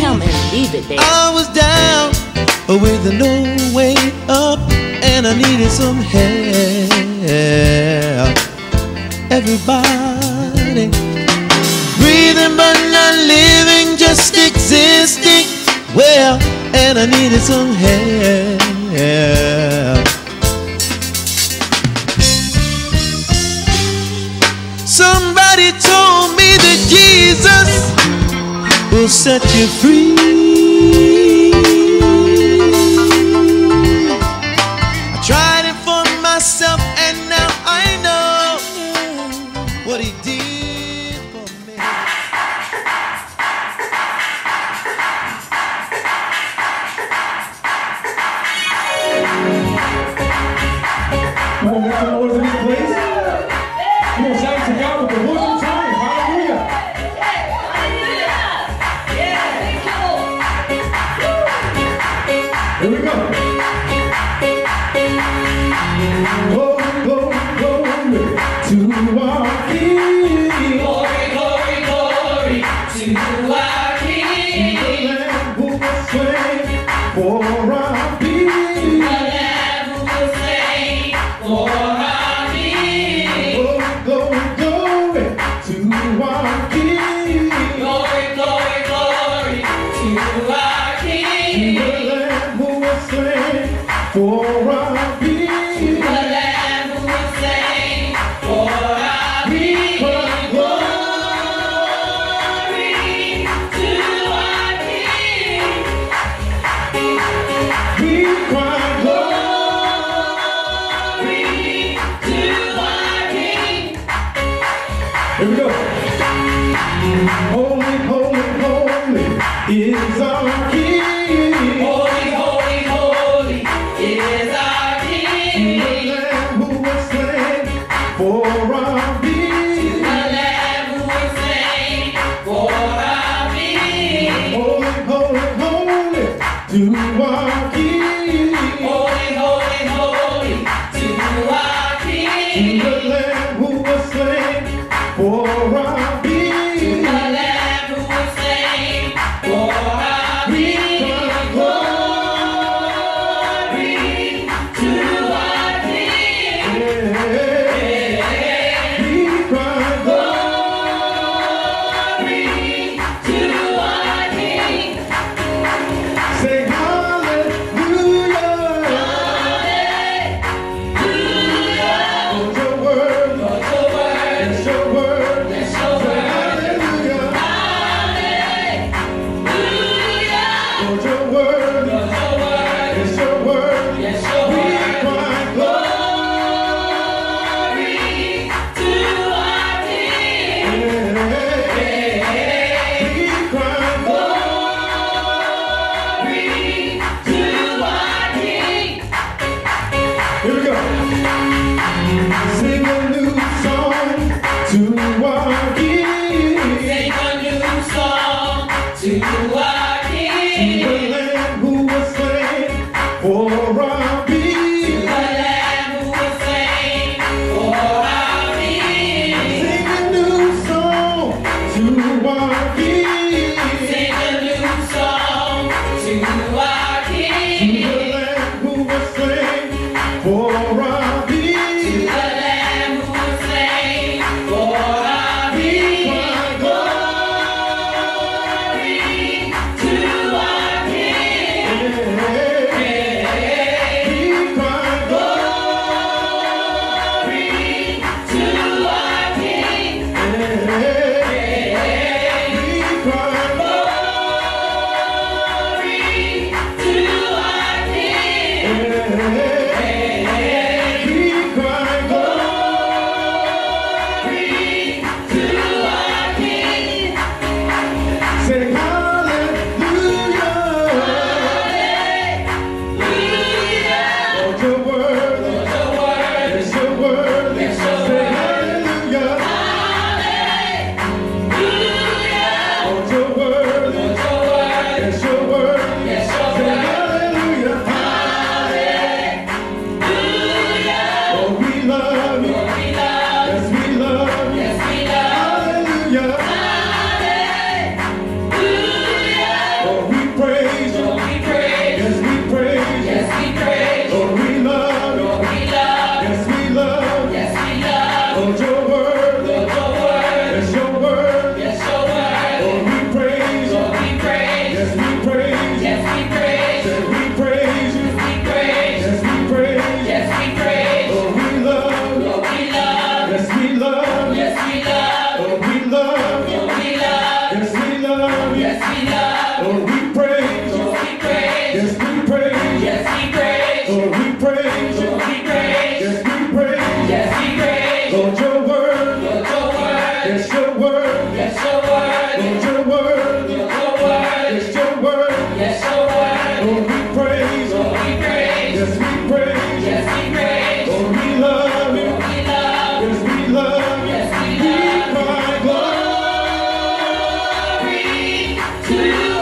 Him and leave it there. I was down with no way up, and I needed some help. Everybody breathing but not living, just existing. Well, and I needed some help. Somebody told me that Jesus will set you free. I tried it for myself, and now I know what He did for me. Come on, make some noise in this place. Come on, shout to God with the worship time. Hallelujah. Here we go. Glory, glory, glory to our King. Glory, glory, glory to our King. The Lamb who was slain for our peace. The Lamb who was slain for our peace. Glory, glory, glory to our King. Glory, glory, glory to our King. The Lamb who was slain for our peace. The Lamb who was slain for our peace. Glory to our King. We cry Glory to our King. Here we go. Holy, holy, holy is our King. Holy, holy, holy is our King. The Lamb who was slain for our peace. The Lamb who was slain for our peace. Holy, holy, holy to our King. Holy, holy, holy to our King. The Lamb who was slain for our peace. The Lamb who was slain for our peace. Glory to our King. We cry Glory to our King. say hallelujah. Hallelujah. Lord, your word, Lord, your word, it's your word. it's your word. Hallelujah. Hallelujah. Lord, your word, Lord, your word, it's your word. it's your We word. cry Glory to our King. We cry Glory to our King. Here we go. Sing a new song to our King. Sing a new song to our The King. Lamb who was slain for our peace. The Lamb who was slain for our peace. Sing a new song to our King. Sing a new song to our The King. Lamb who was slain for our peace. The Lamb who was slain for our peace. Glory Yes, we love. Lord, we praise. Lord, we praise. Yes, we praise. Yes, we praise. Lord, we praise. Lord, we praise. Yes, we praise. Yes, we praise. Lord, your word. Lord, your word. Yes, your word. Yes, your word. Lord, your word. Lord, your word. Yes, your word. Yes, your word. Lord, we praise. Lord, we praise. Yes, we praise. Yes, we praise. Lord, we love you. Lord, we love. Yes, we love you. Yes, we We love. cry glory. Glory to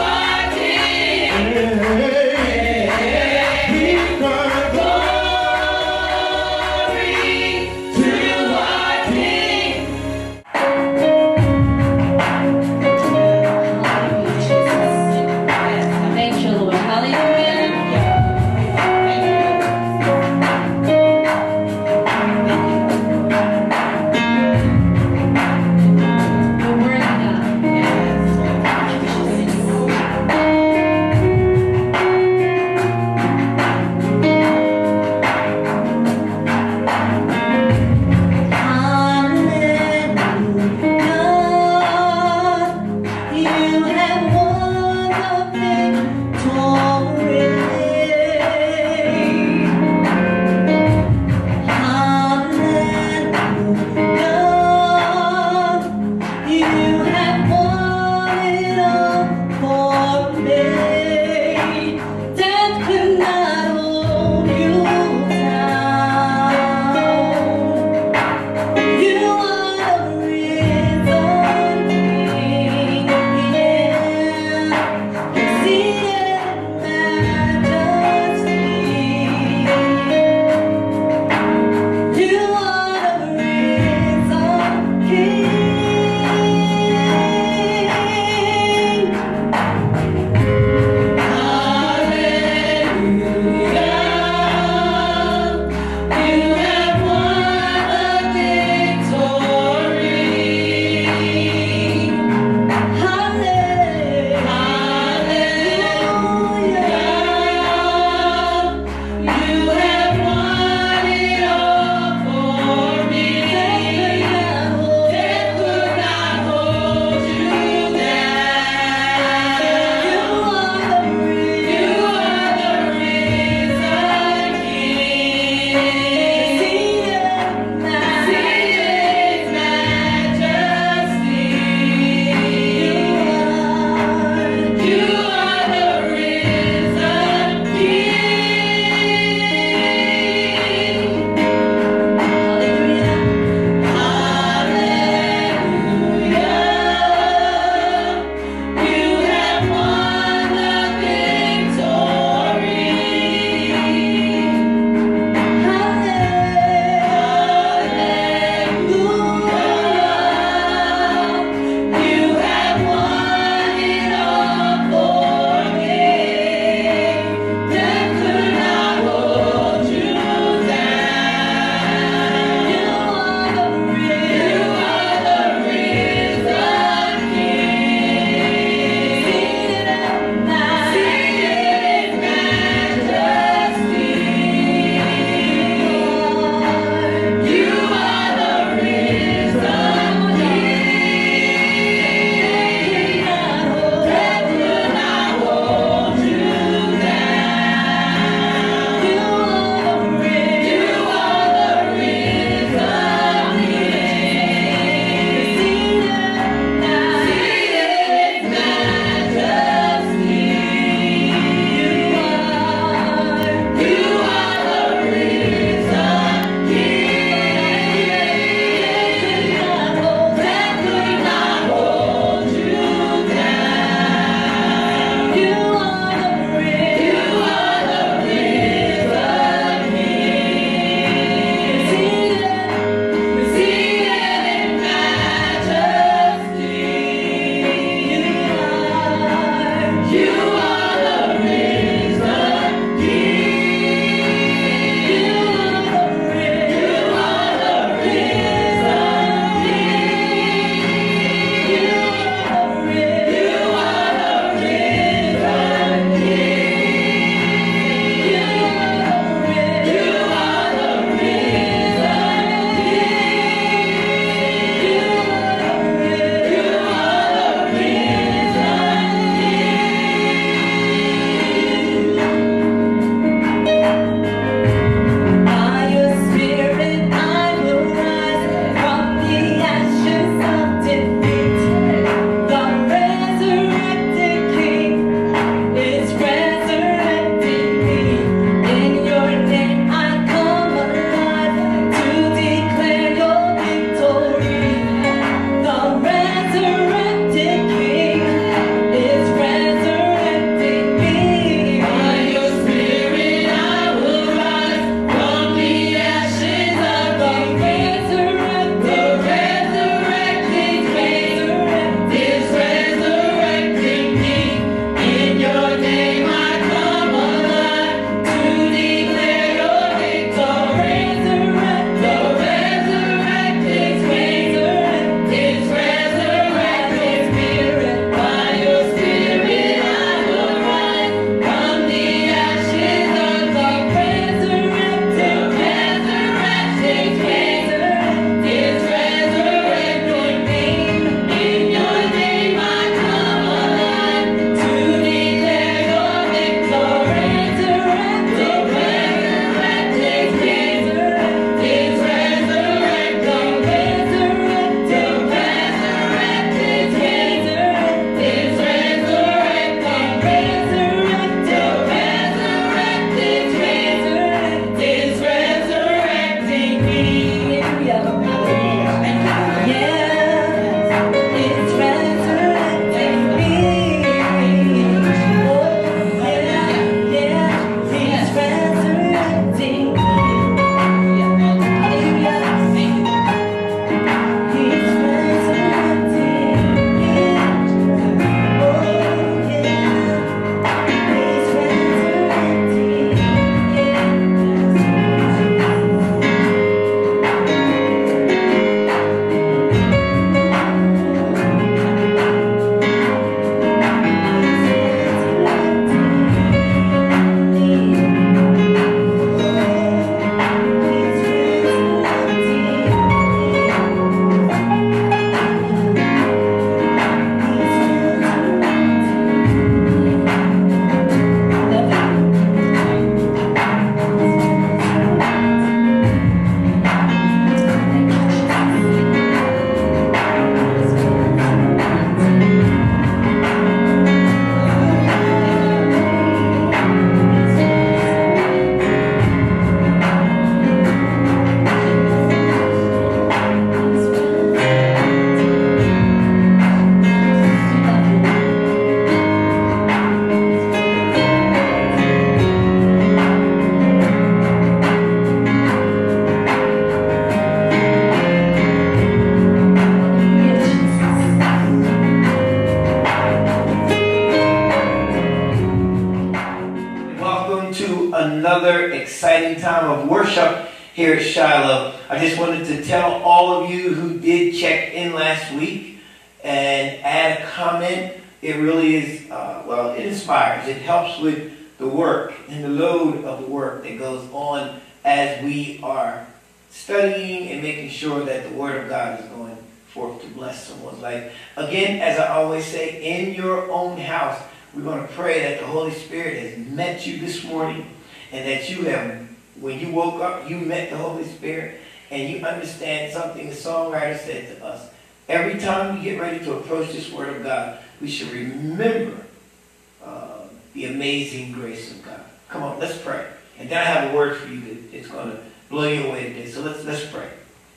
another exciting time of worship here at Shiloh. I just wanted to tell all of you who did check in last week and add a comment. It really is, well, it inspires. It helps with the work and the load of the work that goes on as we are studying and making sure that the Word of God is going forth to bless someone's life. Again, as I always say, in your own house, we're going to pray that the Holy Spirit has met you this morning and that you have, when you woke up, you met the Holy Spirit and you understand something the songwriter said to us. Every time we get ready to approach this Word of God, we should remember the amazing grace of God. Come on, let's pray. And then I have a word for you that it's going to blow you away today. So let's pray.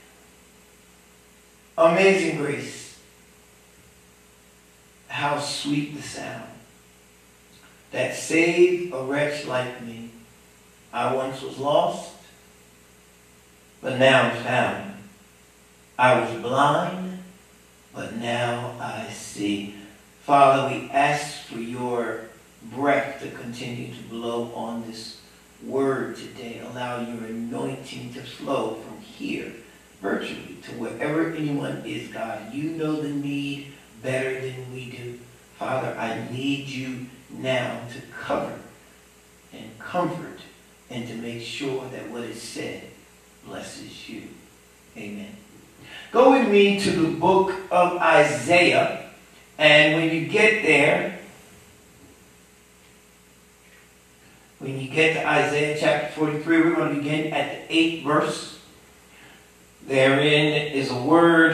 Amazing grace. How sweet the sound that saved a wretch like me. I once was lost, but now I'm found. I was blind, but now I see. Father, we ask for your breath to continue to blow on this word today. Allow your anointing to flow from here virtually to wherever anyone is, God. You know the need better than we do. Father, I need you now to cover and comfort and to make sure that what is said blesses you. Amen. Go with me to the book of Isaiah, and when you get there, when you get to Isaiah chapter 43, we're going to begin at the 8th verse. Therein is a word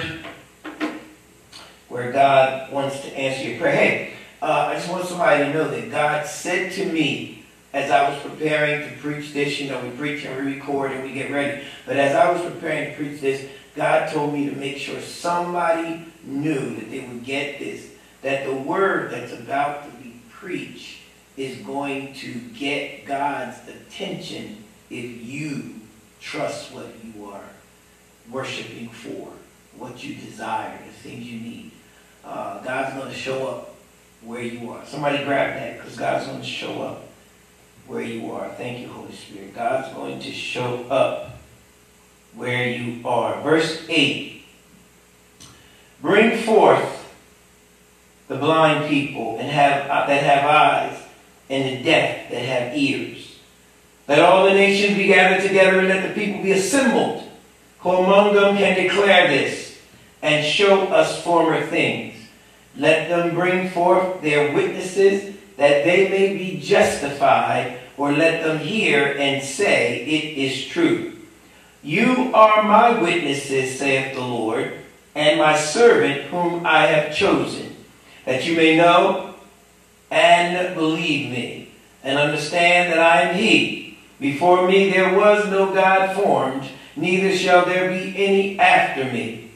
where God wants to answer your prayer. Hey, I just want somebody to know that God said to me as I was preparing to preach this, you know, we preach and we record and we get ready. But as I was preparing to preach this, God told me to make sure somebody knew that they would get this, that the word that's about to be preached is going to get God's attention if you trust what you are worshiping for, what you desire, the things you need. God's going to show up where you are. Somebody grab that, because God's going to show up where you are. Thank you, Holy Spirit. God's going to show up where you are. Verse 8. Bring forth the blind people and that have eyes, and the deaf that have ears. Let all the nations be gathered together, and let the people be assembled, who among them can declare this, and show us former things. Let them bring forth their witnesses, that they may be justified, or let them hear and say, it is true. You are my witnesses, saith the Lord, and my servant whom I have chosen, that you may know and believe me, and understand that I am he. Before me there was no God formed, neither shall there be any after me.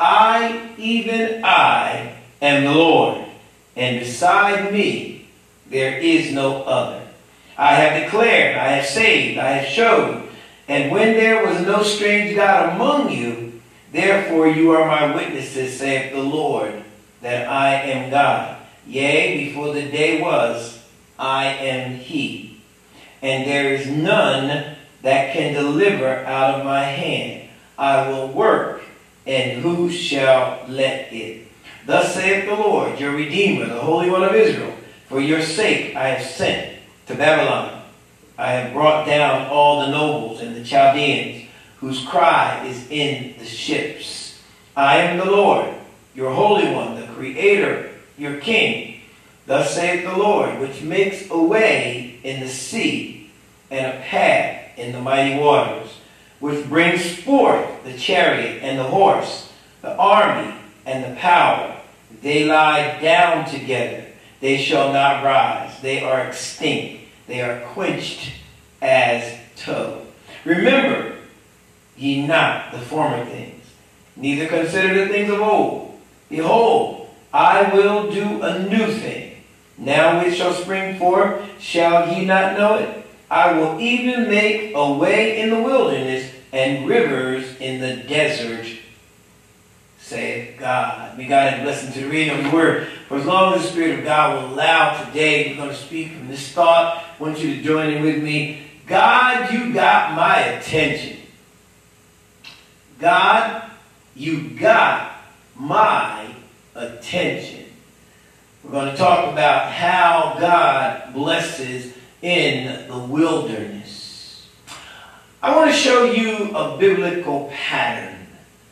I, even I, am the Lord, and beside me there is no other. I have declared, I have saved, I have showed, and when there was no strange God among you, therefore you are my witnesses, saith the Lord, that I am God. Yea, before the day was, I am he. And there is none that can deliver out of my hand. I will work, and who shall let it? Thus saith the Lord, your Redeemer, the Holy One of Israel. For your sake I have sent to Babylon. I have brought down all the nobles and the Chaldeans, whose cry is in the ships. I am the Lord, your Holy One, the Creator, your King. Thus saith the Lord, which makes a way in the sea and a path in the mighty waters, which brings forth the chariot and the horse, the army and the power. They lie down together. They shall not rise. They are extinct. They are quenched as tow. Remember ye not the former things, neither consider the things of old. Behold, I will do a new thing. Now which shall spring forth, shall ye not know it? I will even make a way in the wilderness and rivers in the desert, saith God. May God have blessing to the reading of the word. For as long as the Spirit of God will allow today, we're going to speak from this thought. I want you to join in with me. God, you got my attention. God, you got my attention. We're going to talk about how God blesses in the wilderness. I want to show you a biblical pattern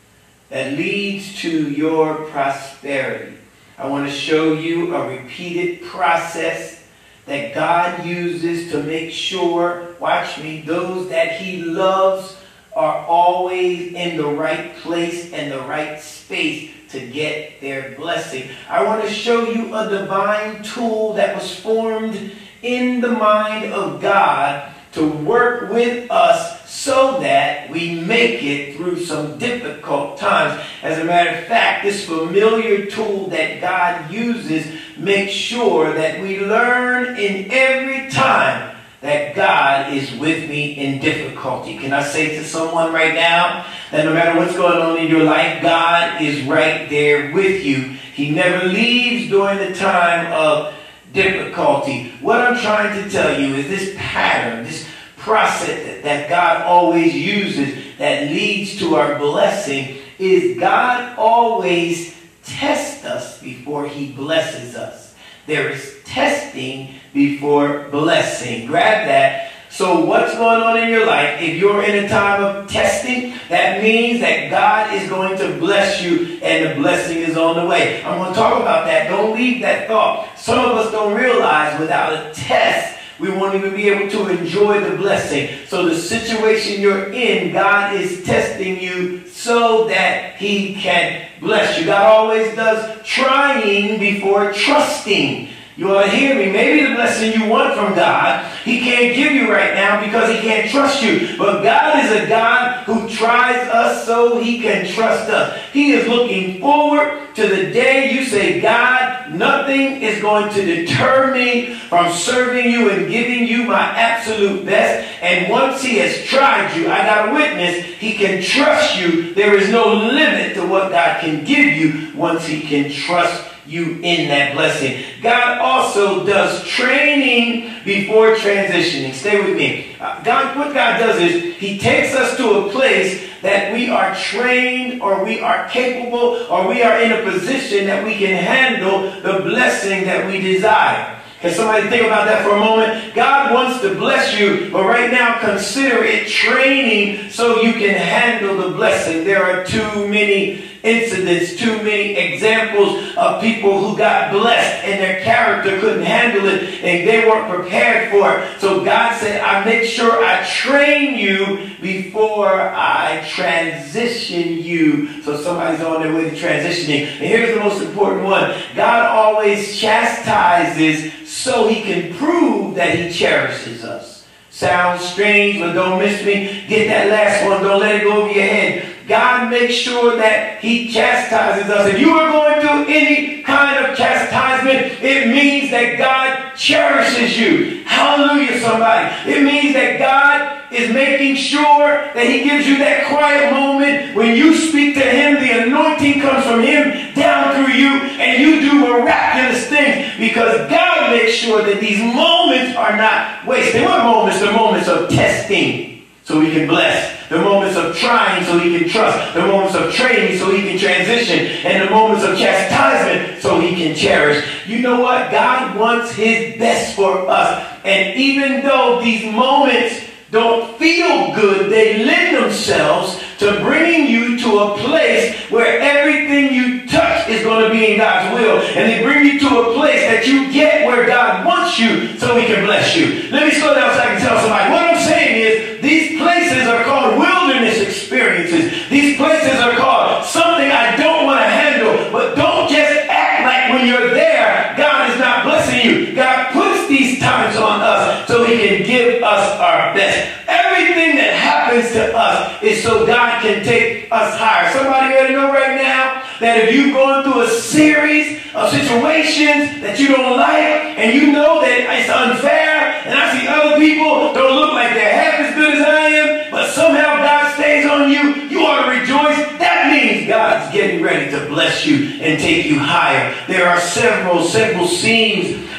that leads to your prosperity. I want to show you a repeated process that God uses to make sure, watch me, those that he loves are always in the right place and the right space to get their blessing. I want to show you a divine tool that was formed in the mind of God to work with us so that we make it through some difficult times. As a matter of fact, this familiar tool that God uses makes sure that we learn in every time that God is with me in difficulty. Can I say to someone right now that no matter what's going on in your life, God is right there with you. He never leaves during the time of difficulty. What I'm trying to tell you is this pattern, this process that God always uses that leads to our blessing is God always tests us before he blesses us. There is testing before blessing. Grab that. So what's going on in your life? If you're in a time of testing, that means that God is going to bless you and the blessing is on the way. I'm going to talk about that. Don't leave that thought. Some of us don't realize without a test, we won't even be able to enjoy the blessing. So the situation you're in, God is testing you so that he can bless you. God always does trying before trusting. You ought to hear me. Maybe the blessing you want from God, he can't give you right now because he can't trust you. But God is a God who tries us so he can trust us. He is looking forward to the day you say, God, nothing is going to deter me from serving you and giving you my absolute best. And once he has tried you, I got a witness, he can trust you. There is no limit to what God can give you once he can trust you in that blessing. God also does training before transitioning. Stay with me. What God does is he takes us to a place that we are trained or we are capable or we are in a position that we can handle the blessing that we desire. Can somebody think about that for a moment? God wants to bless you, but right now consider it training so you can handle the blessing. There are too many incidents, too many examples of people who got blessed and their character couldn't handle it and they weren't prepared for it. So God said, I make sure I train you before I transition you. So somebody's on their way to transitioning. And here's the most important one. God always chastises so he can prove that he cherishes us. Sounds strange, but don't miss me. Get that last one. Don't let it go over your head. God makes sure that he chastises us. If you are going through any kind of chastisement, it means that God cherishes you. Hallelujah, somebody. It means that God is making sure that he gives you that quiet moment when you speak to him, the anointing comes from him down through you, and you do miraculous things because God makes sure that these moments are not wasted. What moments? The moments of testing so we can bless. The moments of trying so he can trust. The moments of training so he can transition. And the moments of chastisement so he can cherish. You know what? God wants his best for us. And even though these moments don't feel good, they lend themselves to bringing you to a place where everything you touch is going to be in God's will. And they bring you to a place that you get where God wants you so he can bless you. Let me slow down so I can tell somebody. What I'm saying is these places are called wilderness experiences. These places are called something I don't want to handle. But don't just act like when you're there, God is not blessing you. God puts these times on us so he can give us our best. Everything that happens to us is so God can take us higher. Somebody ought to know right now that if you're going through a series of situations that you don't like and you know that it's unfair and I see other people don't look like they're half as good as I am, but somehow God stays on you, you ought to rejoice. That means God's getting ready to bless you and take you higher. There are several scenes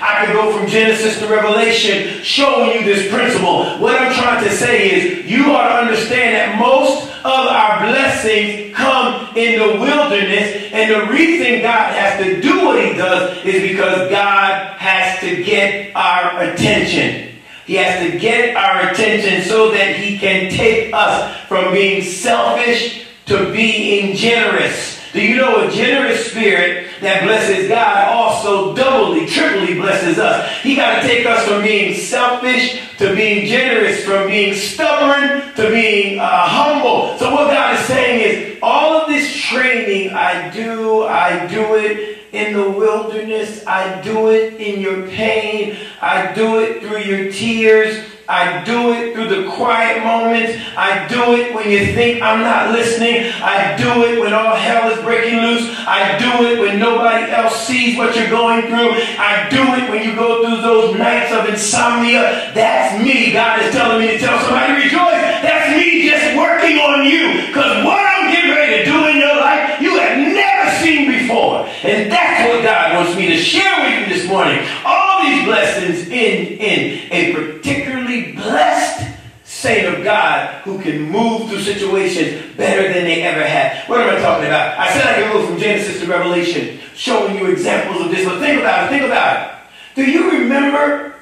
I could go from Genesis to Revelation showing you this principle. What I'm trying to say is you ought to understand that most of our blessings come in the wilderness, and the reason God has to do what he does is because God has to get our attention. He has to get our attention so that he can take us from being selfish to being generous. Do you know a generous spirit that blesses God also doubly, triply blesses us? He got to take us from being selfish to being generous, from being stubborn to being humble. So what God is saying is all of this training I do it in the wilderness. I do it in your pain. I do it through your tears. I do it through the quiet moments. I do it when you think I'm not listening. I do it when all hell is breaking loose. I do it when nobody else sees what you're going through. I do it when you go through those nights of insomnia. That's me. God is telling me to tell somebody, rejoice. That's me just working on you. Because what I'm getting ready to do in your life, you have never seen before. And that's what God wants me to share with you this morning. All these blessings in a particularly blessed saint of God who can move through situations better than they ever had. What am I talking about? I said I can move from Genesis to Revelation, showing you examples of this. But think about it. Think about it. Do you remember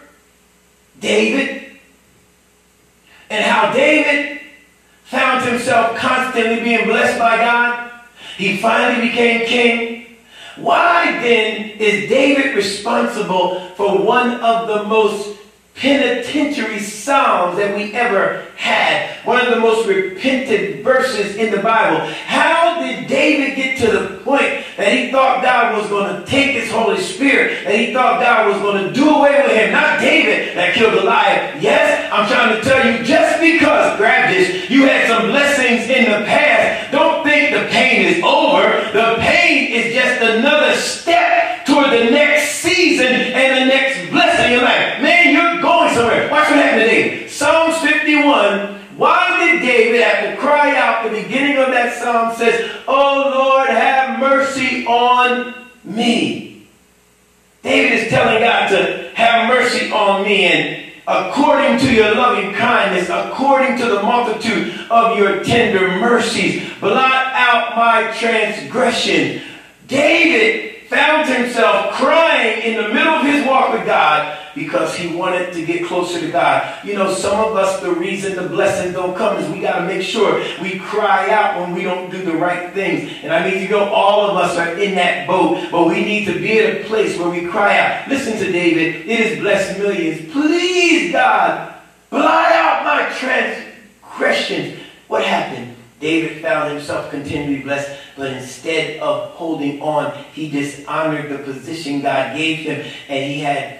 David? And how David found himself constantly being blessed by God? He finally became king. Why then is David responsible for one of the most penitentiary psalms that we ever had? One of the most repentant verses in the Bible. How did David get to the point that he thought God was going to take his Holy Spirit, that he thought God was going to do away with him? Not David that killed Goliath. Yes, I'm trying to tell you, just because, grab this, you had some blessings in the past, don't think the pain is over. The pain is just another step toward the next season and the next blessing in your life. Man, you're going somewhere. Watch what happened to David. Psalms 51. Why did David have to cry out? The beginning of that psalm says, "Oh Lord, have mercy on me." David is telling God to have mercy on me, and according to your loving kindness, according to the multitude of your tender mercies, blot out my transgression. David found himself crying in the middle of his walk with God because he wanted to get closer to God. You know, some of us, the reason the blessings don't come is we got to make sure we cry out when we don't do the right things. And I need to know all of us are in that boat, but we need to be at a place where we cry out. Listen to David. It has blessed millions. Please, God, blot out my transgressions. What happened? David found himself continually blessed, but instead of holding on, he dishonored the position God gave him, and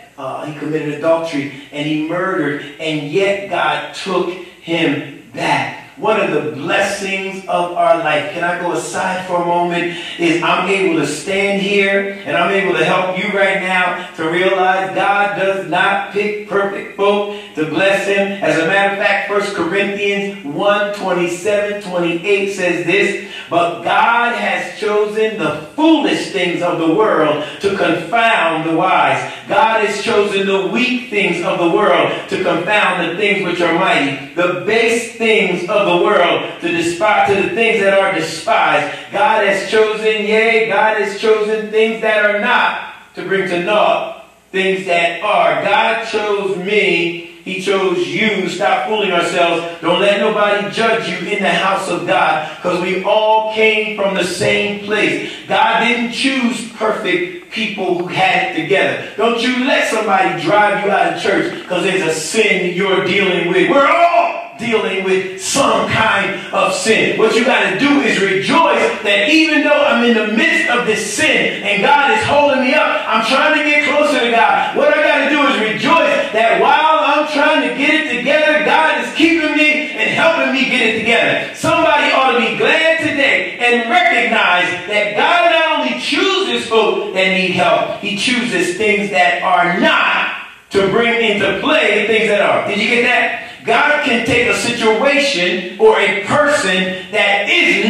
he committed adultery, and he murdered, and yet God took him back. One of the blessings of our life, can I go aside for a moment, is I'm able to stand here and I'm able to help you right now to realize God does not pick perfect folk to bless him. As a matter of fact, 1 Corinthians 1:27-28 says this, "But God has chosen the foolish things of the world to confound the wise. God has chosen the weak things of the world to confound the things which are mighty, the base things of the world to despise, to the things that are despised. God has chosen, yea, God has chosen things that are not to bring to naught things that are." God chose me. He chose you. Stop fooling ourselves. Don't let nobody judge you in the house of God, because we all came from the same place. God didn't choose perfect people who had it together. Don't you let somebody drive you out of church because there's a sin you're dealing with. We're all dealing with some kind of sin. What you got to do is rejoice that even though I'm in the midst of this sin and God is holding me up, I'm trying to get closer to God. What I got to do is rejoice that while I'm trying to get it together, God is keeping me and helping me get it together. Somebody ought to be glad today and recognize that God not only chooses folk that need help, he chooses things that are not to bring into play the things that are. Did you get that? God can take a situation or a person that is not.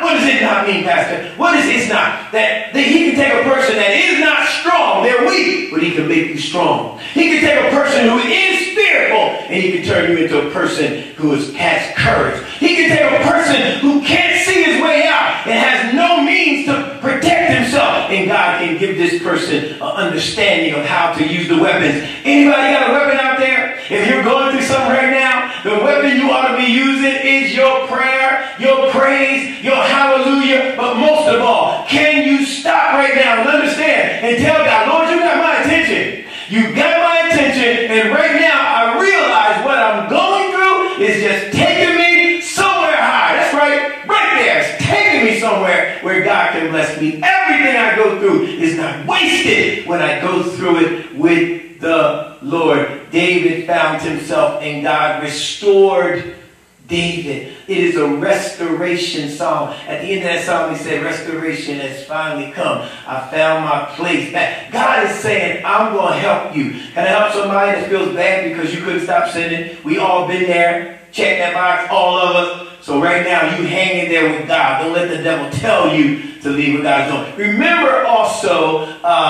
What does it not mean, Pastor? What is it's not? That he can take a person that is not strong, they're weak, but he can make you strong. He can take a person who is fearful and he can turn you into a person who has courage. He can take a person who can't see his way out and has no means to protect himself, and God can give this person an understanding of how to use the weapons. Anybody got a weapon out there? If you're going through something right now, the weapon you ought to be using is your prayer, your praise, your hallelujah. But most of all, can you stop right now and understand and tell God, Lord, you got my attention. You got my attention, and right now I realize what I'm going through is just taking me somewhere high. That's right, right there. It's taking me somewhere where God can bless me. Everything I go through is not wasted when I go through it with the Lord. David found himself, and God restored David. It is a restoration psalm. At the end of that psalm, he said, restoration has finally come. I found my place back. God is saying, I'm going to help you. Can I help somebody that feels bad because you couldn't stop sinning? We all been there. Check that box, all of us. So right now, you hang in there with God. Don't let the devil tell you to leave what God's doing. Remember also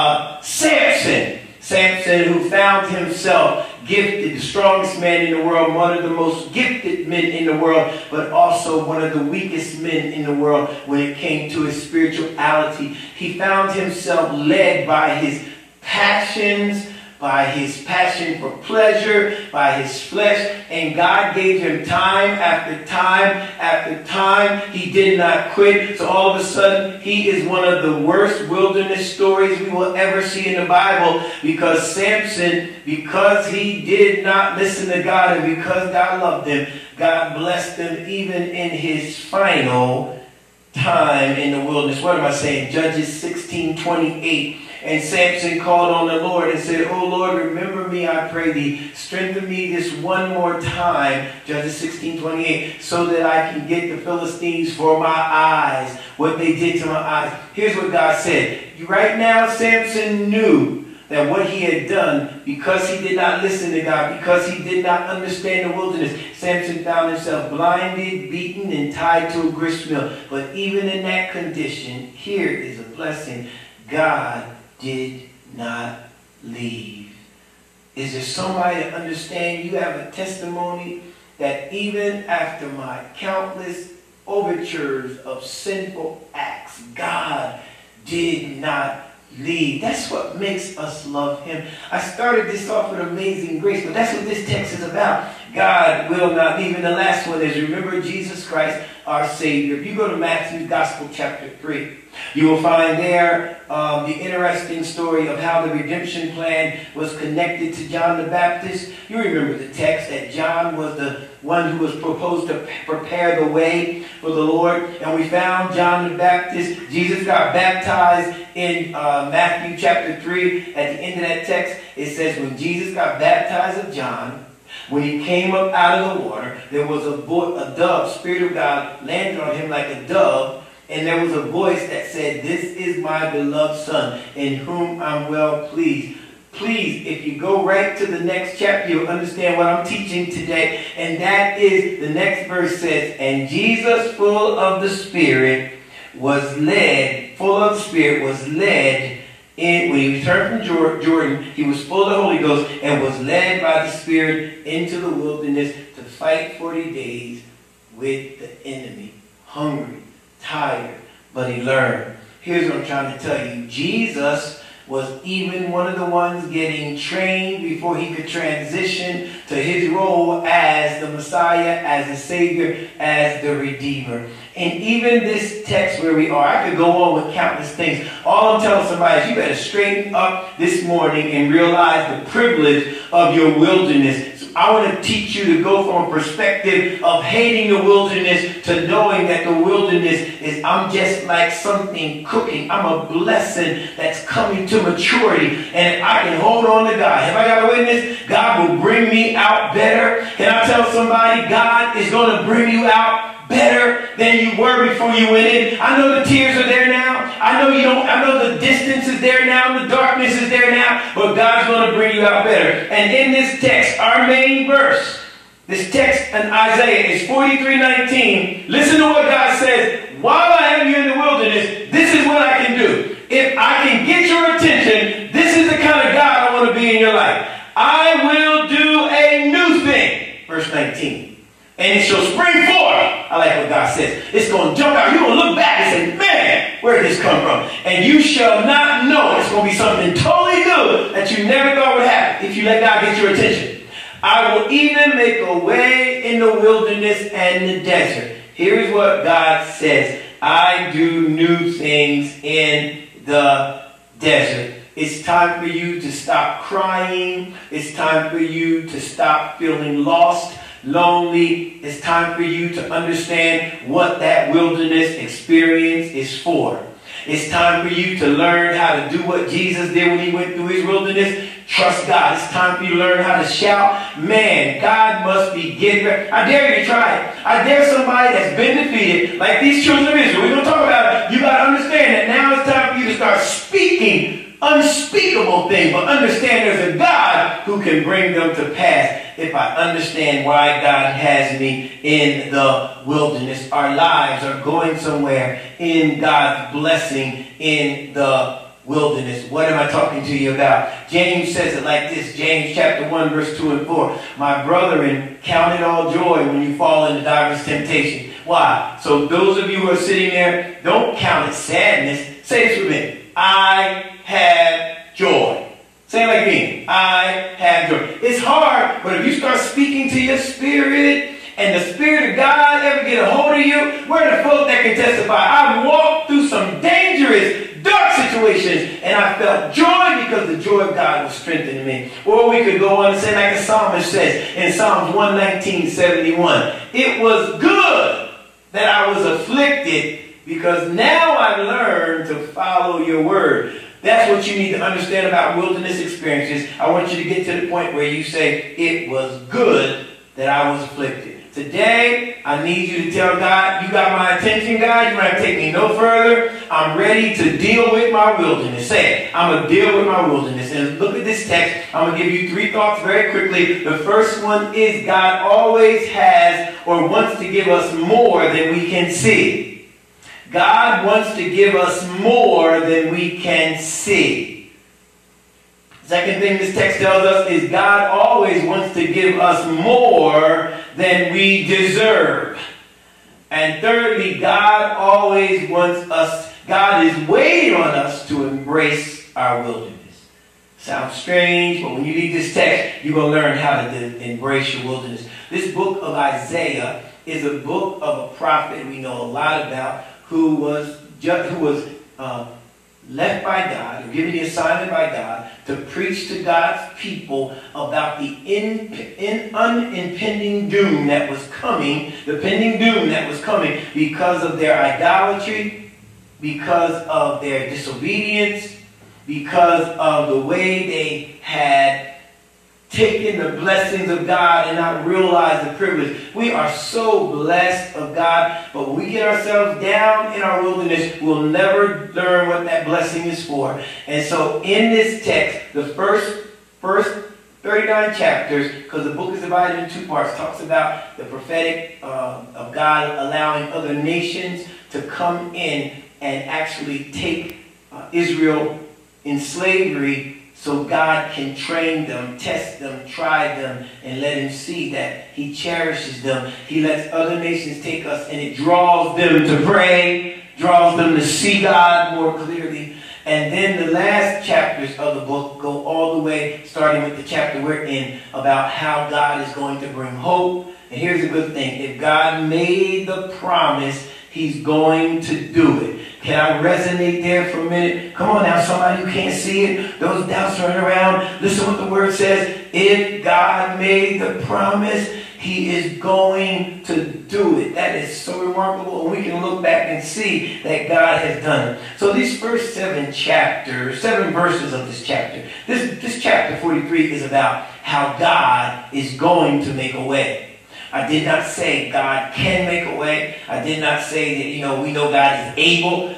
Samson. Samson, who found himself gifted, the strongest man in the world, one of the most gifted men in the world, but also one of the weakest men in the world when it came to his spirituality. He found himself led by his passions, by his passion for pleasure, by his flesh, and God gave him time after time after time. He did not quit. So all of a sudden, he is one of the worst wilderness stories we will ever see in the Bible, because Samson, because he did not listen to God and because God loved him, God blessed him even in his final time in the wilderness. What am I saying? Judges 16:28. And Samson called on the Lord and said, "Oh Lord, remember me, I pray thee. Strengthen me this one more time," Judges 16:28, "so that I can get the Philistines for my eyes, what they did to my eyes." Here's what God said. Right now, Samson knew that what he had done, because he did not listen to God, because he did not understand the wilderness, Samson found himself blinded, beaten, and tied to a grist mill. But even in that condition, here is a blessing. God did not leave. Is there somebody that understands you have a testimony that even after my countless overtures of sinful acts, God did not leave? That's what makes us love him. I started this off with amazing grace, but that's what this text is about. God will not leave. And the last one is, remember Jesus Christ, our Savior. If you go to Matthew's Gospel, chapter 3, you will find there the interesting story of how the redemption plan was connected to John the Baptist. You remember the text that John was the one who was proposed to prepare the way for the Lord. And we found John the Baptist. Jesus got baptized in Matthew chapter 3. At the end of that text, it says, when Jesus got baptized of John, when he came up out of the water, there was a dove, Spirit of God, landed on him like a dove. And there was a voice that said, "This is my beloved Son, in whom I'm well pleased." Please, if you go right to the next chapter, you'll understand what I'm teaching today. And that is, the next verse says, "And Jesus, full of the Spirit, was led," in, when he returned from Jordan, he was full of the Holy Ghost and was led by the Spirit into the wilderness to fight 40 days with the enemy. Hungry, tired, but he learned. Here's what I'm trying to tell you. Jesus was even one of the ones getting trained before he could transition to his role as the Messiah, as the Savior, as the Redeemer. And even this text where we are, I could go on with countless things. All I'm telling somebody is you better straighten up this morning and realize the privilege of your wilderness. I want to teach you to go from a perspective of hating the wilderness to knowing that the wilderness is, I'm just like something cooking. I'm a blessing that's coming to maturity, and I can hold on to God. Have I got a witness? God will bring me out better. Can I tell somebody, God is going to bring you out better than you were before you went in? I know the tears are there now. I know the distance is there now. The darkness is there now. But God's going to bring you out better. And in this text, our main verse, this text in Isaiah is 43:19. Listen to what God says. while I have you in the wilderness, this is what I can do. If I can get your attention, this is the kind of God I want to be in your life. I will do a new thing. Verse 19. And it shall spring forth. I like what God says. It's going to jump out. You're going to look back and say, man, where did this come from? And you shall not know. It's going to be something totally new that you never thought would happen if you let God get your attention. I will even make a way in the wilderness and the desert. Here's what God says. I do new things in the desert. It's time for you to stop crying. It's time for you to stop feeling lost, lonely. It's time for you to understand what that wilderness experience is for. It's time for you to learn how to do what Jesus did when he went through his wilderness. Trust God. It's time for you to learn how to shout, man, God must be getting ready. I dare you to try it. I dare somebody that's been defeated, like these children of Israel. We're going to talk about it. You got to understand that now it's time for you to start speaking unspeakable things, but understand there's a God who can bring them to pass if I understand why God has me in the wilderness. Our lives are going somewhere in God's blessing in the wilderness. What am I talking to you about? James says it like this. James chapter 1 verse 2 and 4. My brethren, count it all joy when you fall into diverse temptation. Why? So those of you who are sitting there, don't count it sadness. Say this with me. I have joy. Say it like me. I have joy. It's hard, but if you start speaking to your spirit and the Spirit of God ever get a hold of you, we're the folk that can testify. I walked through some dangerous, dark situations, and I felt joy because the joy of God was strengthening me. Or we could go on and say like the psalmist says in Psalms 119:71. It was good that I was afflicted because now I've learned to follow your word. That's what you need to understand about wilderness experiences. I want you to get to the point where you say, it was good that I was afflicted. Today, I need you to tell God, you got my attention, God. You're going to take me no further. I'm ready to deal with my wilderness. Say it. I'm going to deal with my wilderness. And look at this text. I'm going to give you 3 thoughts very quickly. The first one is God always has or wants to give us more than we can see. God wants to give us more than we can see. Second thing this text tells us is God always wants to give us more than we deserve. And thirdly, God always wants us, God is waiting on us to embrace our wilderness. Sounds strange, but when you read this text, you're going to learn how to embrace your wilderness. This book of Isaiah is a book of a prophet we know a lot about, who was left by God, or given the assignment by God, to preach to God's people about the unimpending doom that was coming, the pending doom that was coming because of their idolatry, because of their disobedience, because of the way they had taken the blessings of God and not realized the privilege. We are so blessed of God, but when we get ourselves down in our wilderness, we'll never learn what that blessing is for. And so in this text, the first 39 chapters, because the book is divided into 2 parts, talks about the prophetic of God allowing other nations to come in and actually take Israel in slavery, so God can train them, test them, try them, and let him see that he cherishes them. He lets other nations take us, and it draws them to pray, draws them to see God more clearly. And then the last chapters of the book go all the way, starting with the chapter we're in, about how God is going to bring hope. And here's a good thing. If God made the promise, he's going to do it. Can I resonate there for a minute? Come on now, somebody who can't see it. Those doubts running around. Listen what the word says. If God made the promise, he is going to do it. That is so remarkable. And we can look back and see that God has done it. So these first 7 verses of this chapter. This chapter 43 is about how God is going to make a way. I did not say God can make a way. I did not say that, we know God is able.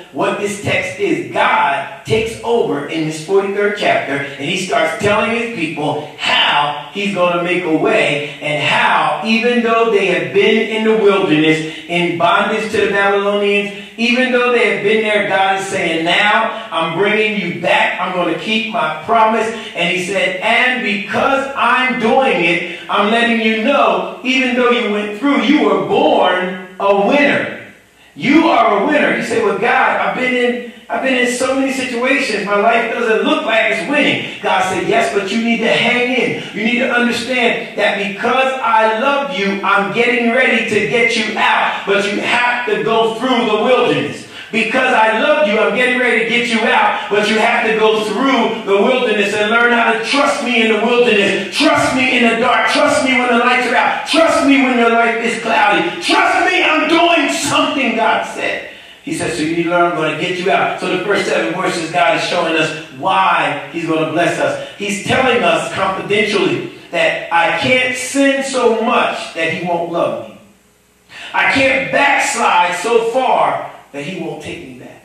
what this text is. God takes over in this 43rd chapter, and he starts telling his people how he's going to make a way, and how, even though they have been in the wilderness, in bondage to the Babylonians, even though they have been there, God is saying, now I'm bringing you back. I'm going to keep my promise. And he said, and because I'm doing it, I'm letting you know, even though you went through, you were born a winner. You are a winner. You say, well, God, I've been in so many situations. My life doesn't look like it's winning. God said, yes, but you need to hang in. You need to understand that because I love you, I'm getting ready to get you out. But you have to go through the wilderness. Because I love you, I'm getting ready to get you out. But you have to go through the wilderness and learn how to trust me in the wilderness. Trust me in the dark. Trust me when the lights are out. Trust me when your life is cloudy. Trust me, I'm doing something, God said. He says, so you need to learn, I'm going to get you out. So the first 7 verses, God is showing us why he's going to bless us. He's telling us confidentially that I can't sin so much that he won't love me. I can't backslide so far that he won't take me back.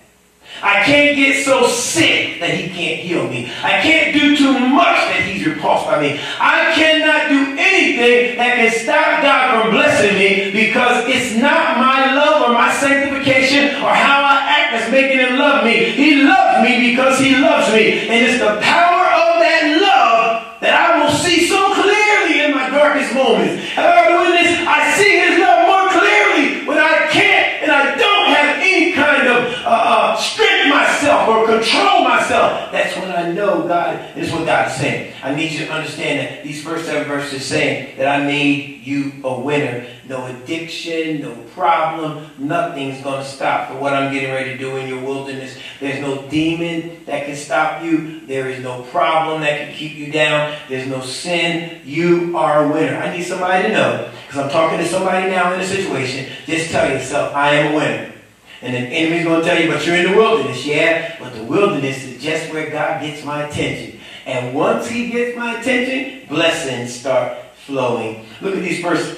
I can't get so sick that he can't heal me. I can't do too much that he's repulsed by me. I cannot do anything that can stop God from blessing me, because it's not my love or my sanctification or how I act that's making him love me. He loves me because he loves me. And it's the power of that love that I will see so clearly in my darkest moments. Have I ever doing this? I see his love more clearly when I can't and I don't have any kind of strength myself or control myself. That's when I know God is what God is saying. I need you to understand that these first 7 verses saying that I made you a winner. No addiction, no problem, nothing's going to stop for what I'm getting ready to do in your wilderness. There's no demon that can stop you. There is no problem that can keep you down. There's no sin. You are a winner. I need somebody to know, because I'm talking to somebody now in a situation. Just tell yourself, I am a winner. And the enemy's going to tell you, but you're in the wilderness. Yeah, but the wilderness is just where God gets my attention. And once he gets my attention, blessings start flowing. Look at these first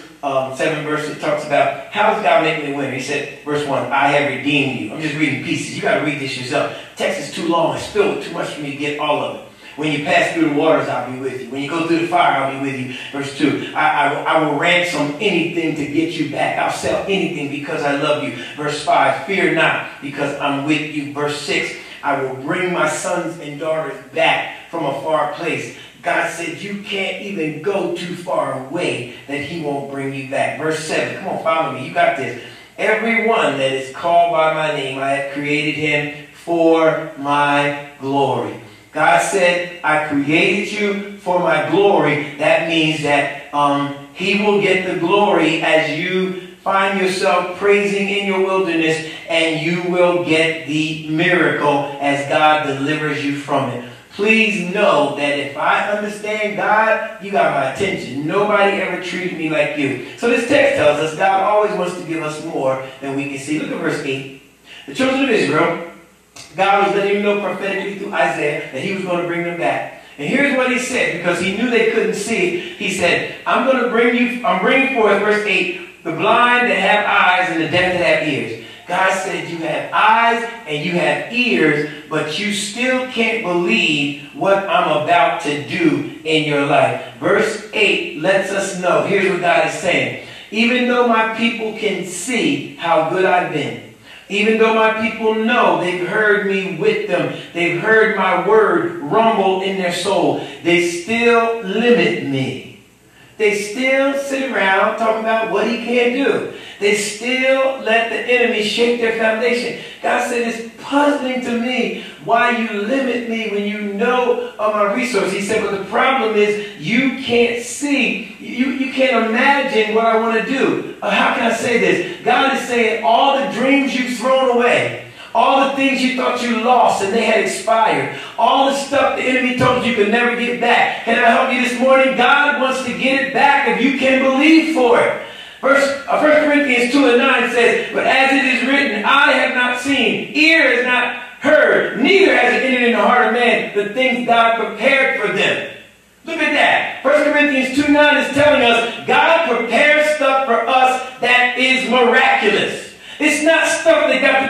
7 verses. It talks about, how is God making me a winner? He said, verse 1, I have redeemed you. I'm just reading pieces. You got to read this yourself. The text is too long. It's filled with too much for me to get all of it. When you pass through the waters, I'll be with you. When you go through the fire, I'll be with you. Verse 2, I will ransom anything to get you back. I'll sell anything because I love you. Verse 5, fear not because I'm with you. Verse 6, I will bring my sons and daughters back from a far place. God said you can't even go too far away that he won't bring you back. Verse 7, come on, follow me. You got this. Everyone that is called by my name, I have created him for my glory. God said, I created you for my glory. That means that he will get the glory as you find yourself praising in your wilderness, and you will get the miracle as God delivers you from it. Please know that if I understand God, you got my attention. Nobody ever treated me like you. So this text tells us God always wants to give us more than we can see. Look at verse 8. The children of Israel, God was letting them know prophetically through Isaiah that he was going to bring them back. And here's what he said, because he knew they couldn't see it. He said, I'm bringing forth, verse 8, the blind that have eyes and the deaf that have ears. God said you have eyes and you have ears, but you still can't believe what I'm about to do in your life. Verse 8 lets us know, here's what God is saying. Even though my people can see how good I've been, even though my people know, they've heard me with them, they've heard my word rumble in their soul, they still limit me. They still sit around talking about what he can't do. They still let the enemy shake their foundation. God said, it's puzzling to me why you limit me when you know of my resources. He said, but the problem is you can't see. You can't imagine what I want to do. How can I say this? God is saying all the dreams you've thrown away, all the things you thought you lost and they had expired, all the stuff the enemy told you could never get back. Can I help you this morning? God wants to get it back if you can believe for it. 1 Corinthians 2 and 9 says, but as it is written, eye have not seen, ear has not heard, neither has it entered in the heart of man the things God prepared for them. Look at that. 1 Corinthians 2:9 is telling us God prepares stuff for us that is miraculous. It's not stuff that got to be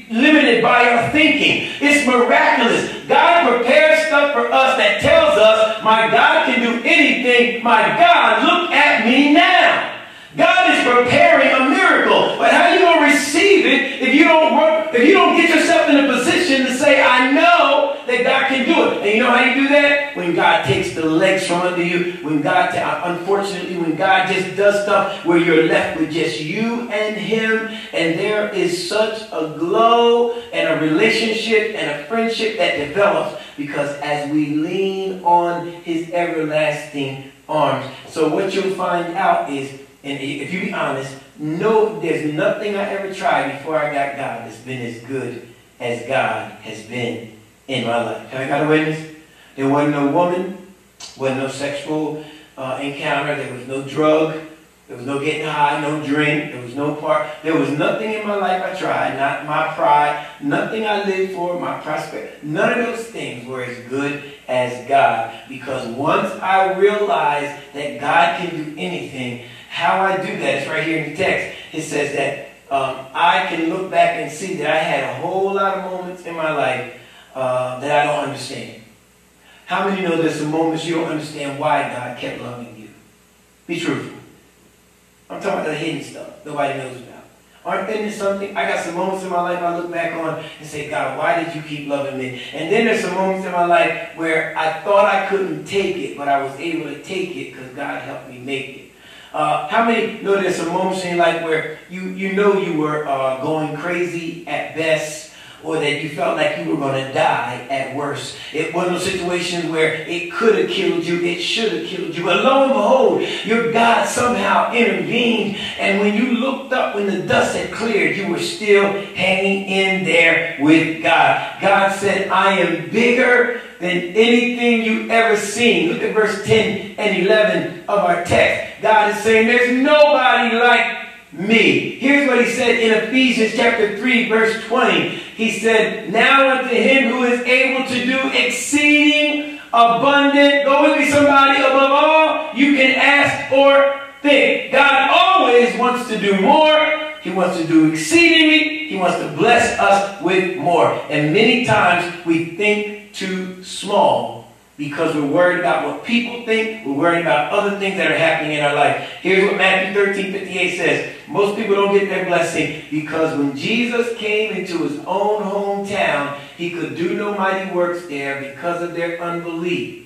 be limited by our thinking. It's miraculous. God prepares stuff for us that tells us, my God can do anything. My God, look at me now. God is preparing a miracle. But how are you going to receive it if you don't get yourself in a position to say, I know that God can do it? And you know how you do that? When God takes the legs from under you. When God, unfortunately, when God just does stuff where you're left with just you and him. And there is such a glow and a relationship and a friendship that develops because as we lean on his everlasting arms. So what you'll find out is, and if you be honest, no, there's nothing I ever tried before I got God that's been as good as God has been in my life. Can I got a witness? There wasn't no woman, wasn't no sexual encounter, there was no drug, there was no getting high, no drink, there was no part. There was nothing in my life I tried, not my pride, nothing I lived for, my prosperity. None of those things were as good as God. Because once I realized that God can do anything, how I do that is right here in the text. It says that I can look back and see that I had a whole lot of moments in my life that I don't understand. How many know there's some moments you don't understand why God kept loving you? Be truthful. I'm talking about the hidden stuff nobody knows about. Aren't there something? I got some moments in my life I look back on and say, God, why did you keep loving me? And then there's some moments in my life where I thought I couldn't take it, but I was able to take it because God helped me make it. How many know there's some moments in your life where you know you were going crazy at best, or that you felt like you were going to die at worst? It was one of those situations where it could have killed you, it should have killed you. But lo and behold, your God somehow intervened, and when you looked up, when the dust had cleared, you were still hanging in there with God. God said, I am bigger than anything you've ever seen. Look at verse 10 and 11 of our text. God is saying, there's nobody like me. Here's what he said in Ephesians chapter 3, verse 20. He said, now unto him who is able to do exceeding abundant, go with me somebody, above all you can ask or think. God always wants to do more. He wants to do exceedingly. He wants to bless us with more. And many times we think too small because we're worried about what people think. We're worried about other things that are happening in our life. Here's what Matthew 13:58 says. Most people don't get their blessing because when Jesus came into his own hometown, he could do no mighty works there because of their unbelief.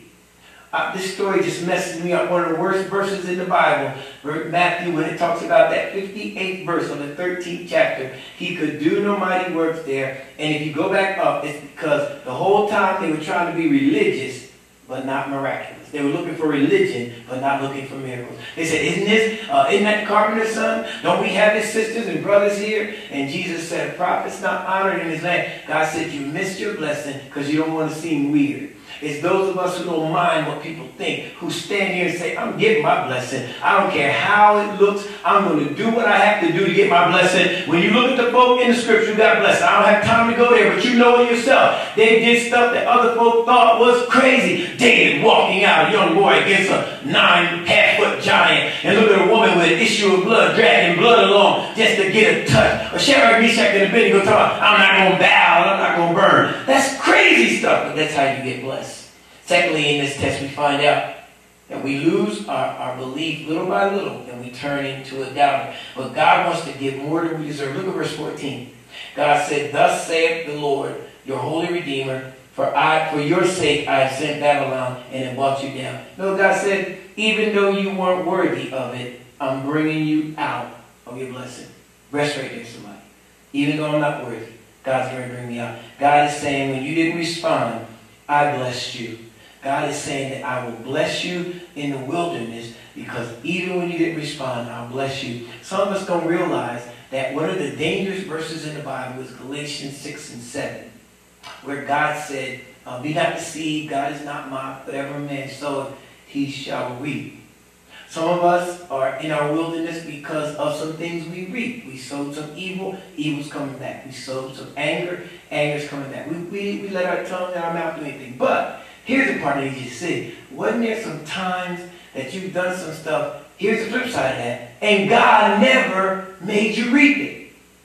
This story just messes me up. One of the worst verses in the Bible, Matthew, when it talks about that 58th verse of the 13th chapter, he could do no mighty works there. And if you go back up, it's because the whole time they were trying to be religious, but not miraculous. They were looking for religion, but not looking for miracles. They said, isn't that the carpenter's son? Don't we have his sisters and brothers here? And Jesus said, a prophet's not honored in his land. God said, you missed your blessing because you don't want to seem weird. It's those of us who don't mind what people think, who stand here and say, I'm getting my blessing. I don't care how it looks. I'm going to do what I have to do to get my blessing. When you look at the folk in the scripture who got blessed, I don't have time to go there, but you know it yourself. They did stuff that other folk thought was crazy. David walking out, a young boy against a 9.5-foot giant, and look at a woman with an issue of blood, dragging blood along just to get a touch. Or Shadrach, Meshach, and Abednego talking, I'm not going to bow, I'm not going to burn. That's crazy stuff, but that's how you get blessed. Secondly, in this text, we find out that we lose our belief little by little, and we turn into a doubter. But God wants to give more than we deserve. Look at verse 14. God said, thus saith the Lord, your holy Redeemer, for your sake I have sent Babylon and have brought you down. No, God said, even though you weren't worthy of it, I'm bringing you out of your blessing. Rest right there, somebody. Even though I'm not worthy, God's going to bring me out. God is saying, when you didn't respond, I blessed you. God is saying that I will bless you in the wilderness because even when you didn't respond, I'll bless you. Some of us don't realize that one of the dangerous verses in the Bible is Galatians 6 and 7, where God said, be not deceived, God is not mocked, whatever a man soweth, he shall reap. Some of us are in our wilderness because of some things we reap. We sowed some evil, evil's coming back. We sowed some anger, anger's coming back. We let our tongue and our mouth do anything. But here's the part that you just said. Wasn't there some times that you've done some stuff? Here's the flip side of that. And God never made you reap it.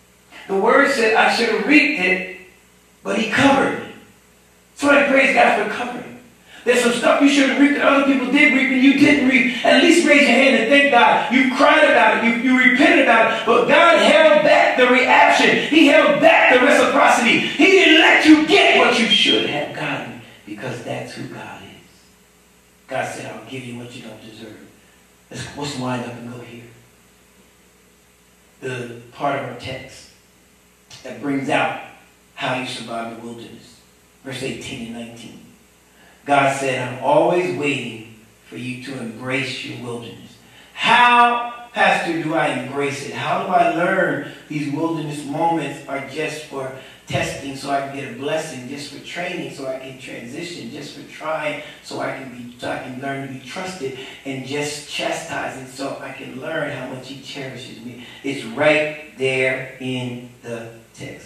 The word said I should have reaped it, but he covered me. Somebody praise God for covering. There's some stuff you should have reaped that other people did reap and you didn't reap. At least raise your hand and thank God. You cried about it. You repented about it. But God held back the reaction. He held back the reciprocity. He didn't let you get what you should have gotten because that's who God is. God said, I'll give you what you don't deserve. Let's wind up and go here. The part of our text that brings out how you survive the wilderness. Verse 18 and 19. God said, I'm always waiting for you to embrace your wilderness. How, Pastor, do I embrace it? How do I learn these wilderness moments are just for testing so I can get a blessing, just for training so I can transition, just for trying so I can learn to be trusted, and just chastising so I can learn how much he cherishes me. It's right there in the text.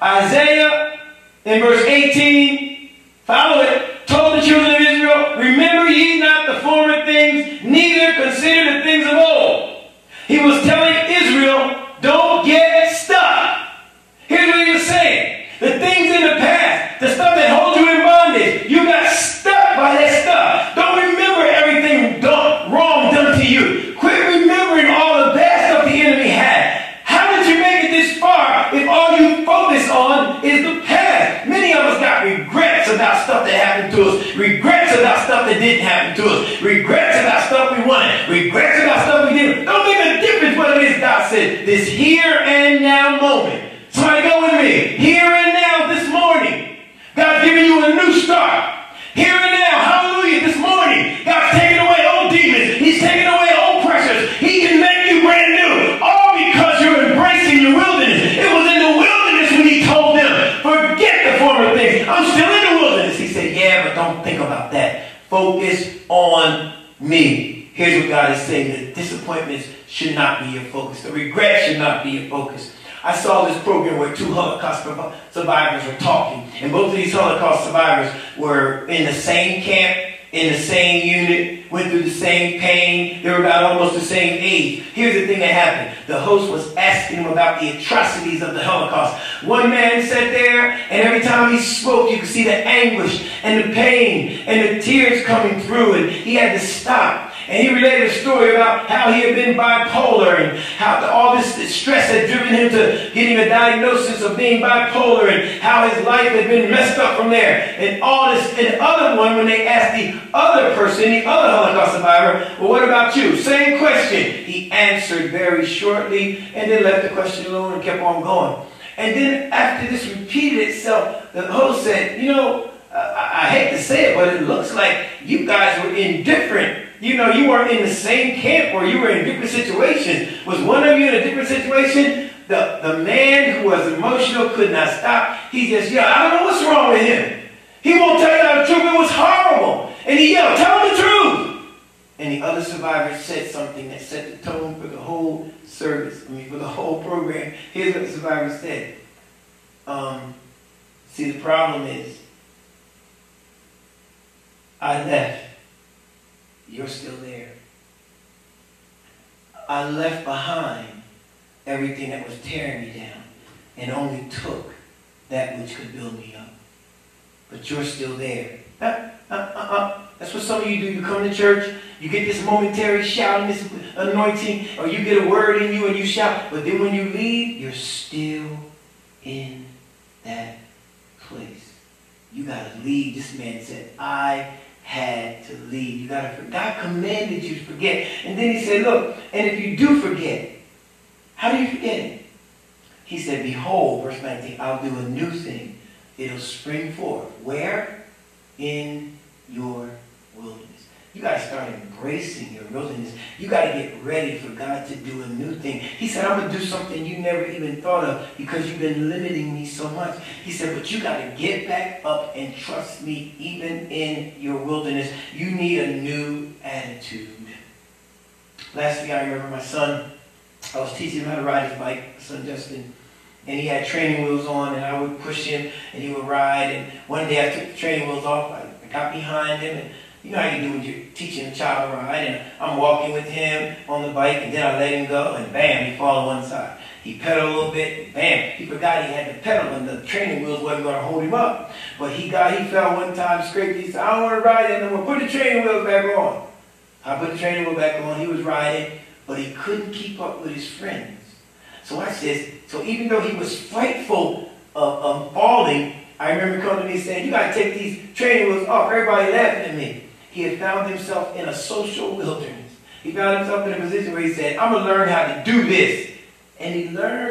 Isaiah in verse 18, follow it. Told the children of Israel, remember ye not the former things, neither consider the things of old. He was telling Israel, don't get stuck. Here's what he was saying. The things in the past, the stuff that holds you in bondage, you got stuck by that stuff. Don't remember everything wrong done to you. Quit remembering all the bad stuff the enemy had. How did you make it this far if all you focus on is the past? Many of us got regrets about stuff that happened to us, regrets about stuff that didn't happen to us, regrets about stuff we wanted, regrets about stuff we didn't. Don't make a difference what it is God said. This here and now moment. Somebody go with me. Here and now this morning. God's giving you a new start. Here and now, hallelujah, this morning. God's taking away old demons. He's taking away old pressures. He can make you brand new. All because you're embracing your wilderness. It was in the wilderness when he told them, forget the former things. I'm still in the wilderness. He said, yeah, but don't think about that. Focus on me. Here's what God is saying. The disappointments should not be your focus. The regret should not be your focus. I saw this program where two Holocaust survivors were talking. And both of these Holocaust survivors were in the same camp, in the same unit, went through the same pain. They were about almost the same age. Here's the thing that happened. The host was asking them about the atrocities of the Holocaust. One man sat there, and every time he spoke, you could see the anguish and the pain and the tears coming through, and he had to stop. And he related a story about how he had been bipolar and how all this stress had driven him to getting a diagnosis of being bipolar and how his life had been messed up from there. And all this. And the other one, when they asked the other person, the other Holocaust survivor, well, what about you? Same question. He answered very shortly and then left the question alone and kept on going. And then after this repeated itself, the host said, you know, I hate to say it, but it looks like you guys were indifferent. You know, you weren't in the same camp or you were in different situations. Was one of you in a different situation? The man who was emotional could not stop. He just yelled, I don't know what's wrong with him. He won't tell you the truth. It was horrible. And he yelled, tell him the truth. And the other survivor said something that set the tone for the whole service. For the whole program. Here's what the survivor said. See, the problem is, I left. You're still there. I left behind everything that was tearing me down and only took that which could build me up. But you're still there. That's what some of you do. You come to church, you get this momentary shouting, this anointing, or you get a word in you and you shout, but then when you leave, you're still in that place. You got to leave. This man said, I had to leave. You got to forget. God commanded you to forget. And then he said, look, and if you do forget, how do you forget it? He said, behold, verse 19, I'll do a new thing. It'll spring forth. Where? In your wilderness. You got to start embracing your wilderness. You got to get ready for God to do a new thing. He said, I'm going to do something you never even thought of because you've been limiting me so much. He said, but you got to get back up and trust me even in your wilderness. You need a new attitude. Lastly, I remember my son. I was teaching him how to ride his bike, my son Justin. And he had training wheels on, and I would push him, and he would ride. And one day I took the training wheels off. I got behind him, and You know how you do when you're teaching a child to ride, and I'm walking with him on the bike, and then I let him go, and bam, he fall on one side. He pedaled a little bit, and bam, he forgot he had the pedal, and the training wheels wasn't going to hold him up. But he fell one time, scraped, he said, I don't want to ride anymore, put the training wheels back on. I put the training wheel back on, he was riding, but he couldn't keep up with his friends. So I said, so even though he was frightful of falling, I remember coming to me saying, you got to take these training wheels off. Everybody laughing at me. He had found himself in a social wilderness. He found himself in a position where he said, I'm going to learn how to do this. And he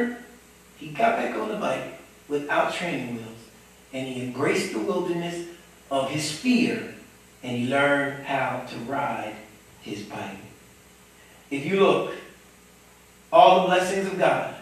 got back on the bike without training wheels. And he embraced the wilderness of his fear. And he learned how to ride his bike. If you look, all the blessings of God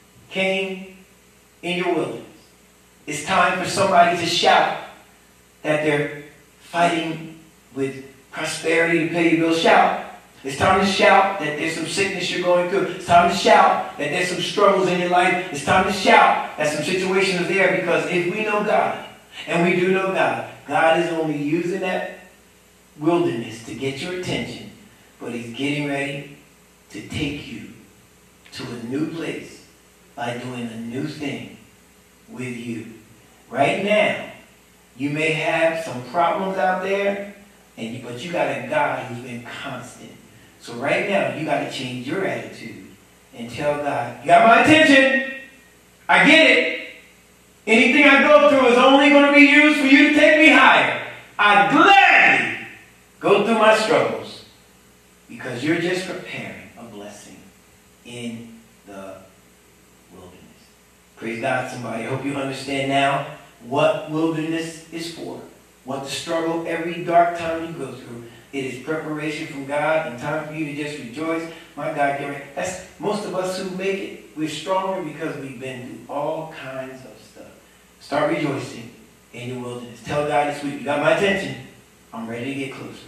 came in your wilderness. It's time for somebody to shout that they're fighting with prosperity to pay your bills. Shout. It's time to shout that there's some sickness you're going through. It's time to shout that there's some struggles in your life. It's time to shout that some situations are there, because if we know God, and we do know God, God is only using that wilderness to get your attention, but he's getting ready to take you to a new place by doing a new thing with you. Right now, you may have some problems out there, but you got a God who's been constant. So right now, you got to change your attitude and tell God, you got my attention. I get it. Anything I go through is only going to be used for you to take me higher. I gladly go through my struggles, because you're just preparing a blessing in the wilderness. Praise God, somebody. I hope you understand now what wilderness is for. What the struggle, every dark time you go through, it is preparation from God and time for you to just rejoice. My God, that's most of us who make it. We're stronger because we've been through all kinds of stuff. Start rejoicing in your wilderness. Tell God this week, you got my attention. I'm ready to get closer.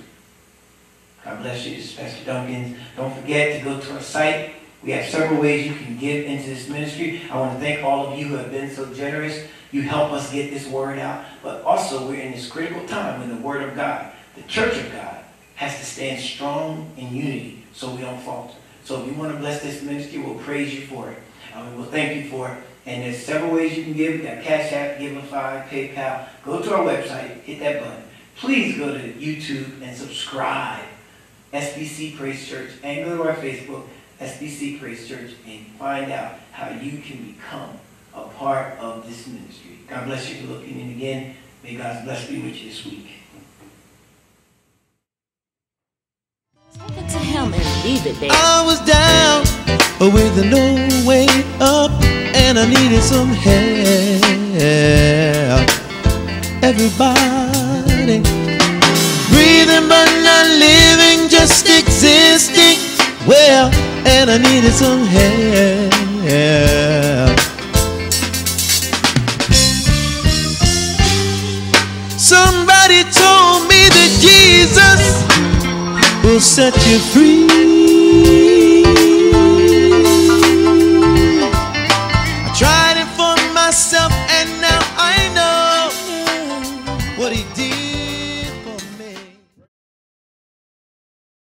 God bless you. This is Pastor Dunkins. Don't forget to go to our site. We have several ways you can give into this ministry. I want to thank all of you who have been so generous. You help us get this word out. But also, we're in this critical time when the word of God, the church of God, has to stand strong in unity so we don't falter. So if you want to bless this ministry, we'll praise you for it. We'll thank you for it. And there's several ways you can give. We've got CashApp, Giveify, PayPal. Go to our website, hit that button. Please go to YouTube and subscribe. SBC Praise Church. And go to our Facebook, SBC Praise Church, and find out how you can become a part of this ministry. God bless you for looking in again. May God's blessing be with you this week. Take it to him and leave it there. I was down with no way up, and I needed some help. Everybody breathing but not living, just existing. Well, and I needed some help. Somebody told me that Jesus will set you free.